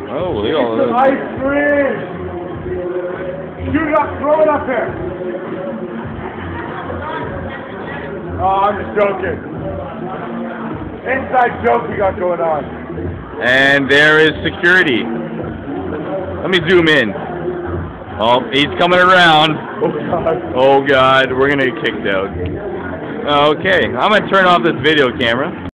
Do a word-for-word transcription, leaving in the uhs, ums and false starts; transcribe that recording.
Oh, look at all It's this. ice cream! Shoot it up, throw it up there! Oh, I'm just joking. Inside joke we got going on. And there is security. Let me zoom in. Oh, he's coming around. Oh God. Oh God, we're gonna get kicked out. Okay, I'm gonna turn off this video camera.